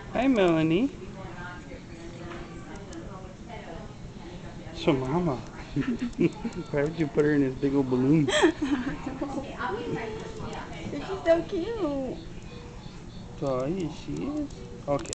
Hi, Melanie. So, Mama, why did you put her in this big old balloon? She's so cute. So, she is. Okay.